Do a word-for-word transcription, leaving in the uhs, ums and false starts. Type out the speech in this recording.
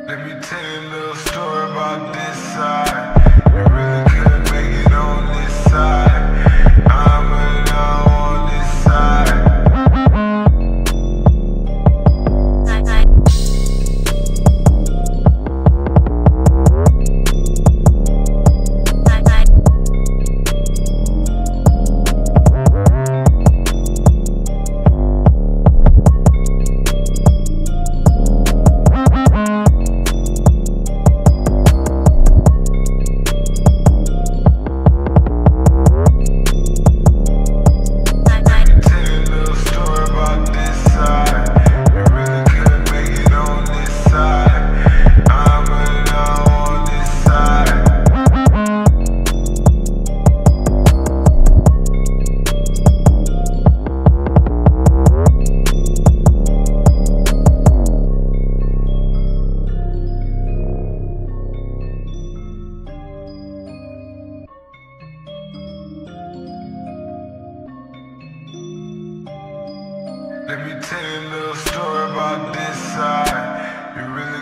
Let me tell you a little story about this side. You really couldn't make it on this side. I'm alone on this side. Let me tell you a little story about this side. You really